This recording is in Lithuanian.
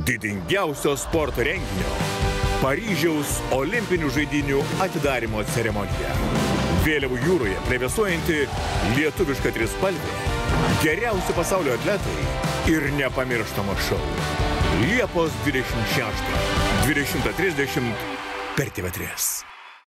didingiausio sporto renginio Paryžiaus olimpinių žaidynių atidarymo ceremonija. Vėliavų jūroje plevėsuojanti lietuviška trispalvė, geriausi pasaulio atletai ir nepamirštamo šou. Liepos 26-20:30 per TV3.